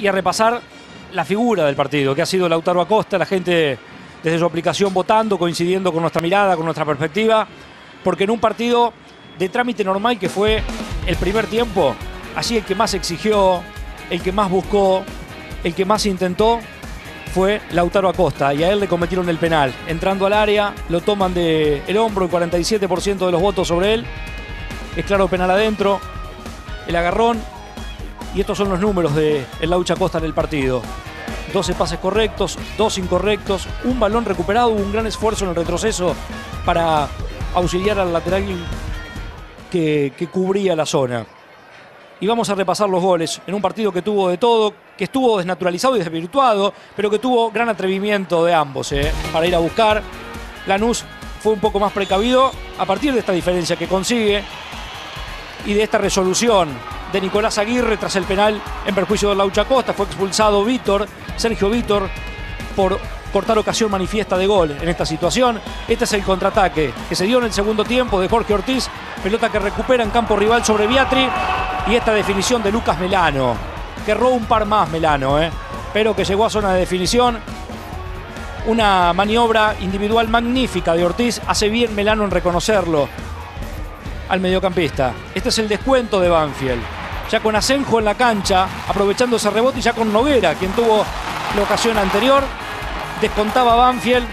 y a repasar la figura del partido, que ha sido Lautaro Acosta, la gente desde su aplicación votando, coincidiendo con nuestra mirada, con nuestra perspectiva, porque en un partido de trámite normal que fue el primer tiempo, allí el que más exigió, el que más buscó, el que más intentó, fue Lautaro Acosta, y a él le cometieron el penal. Entrando al área, lo toman del hombro, el 47% de los votos sobre él. Es claro, penal adentro, el agarrón, y estos son los números de el Laucha Acosta en el partido. 12 pases correctos, 2 incorrectos, un balón recuperado, un gran esfuerzo en el retroceso para auxiliar al lateral que cubría la zona. Y vamos a repasar los goles en un partido que tuvo de todo, que estuvo desnaturalizado y desvirtuado, pero que tuvo gran atrevimiento de ambos para ir a buscar. Lanús fue un poco más precavido a partir de esta diferencia que consigue y de esta resolución de Nicolás Aguirre tras el penal en perjuicio de Laucha Acosta. Fue expulsado Sergio Vítor, por cortar ocasión manifiesta de gol en esta situación. Este es el contraataque que se dio en el segundo tiempo de Jorge Ortiz, pelota que recupera en campo rival sobre Biatri, y esta definición de Lucas Melano, que erró un par más Melano, pero que llegó a zona de definición. Una maniobra individual magnífica de Ortiz, hace bien Melano en reconocerlo al mediocampista. Este es el descuento de Banfield, ya con Asenjo en la cancha, aprovechando ese rebote, y ya con Noguera, quien tuvo la ocasión anterior. Descontaba Banfield.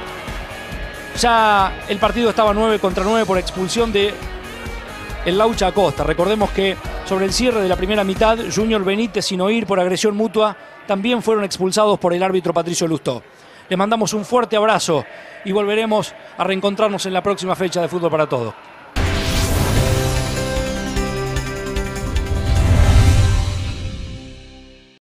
Ya el partido estaba 9 contra 9 por expulsión de el Laucha Acosta. Recordemos que sobre el cierre de la primera mitad, Junior Benítez y Noir, por agresión mutua, también fueron expulsados por el árbitro Patricio Lustó. Les mandamos un fuerte abrazo y volveremos a reencontrarnos en la próxima fecha de Fútbol para Todos.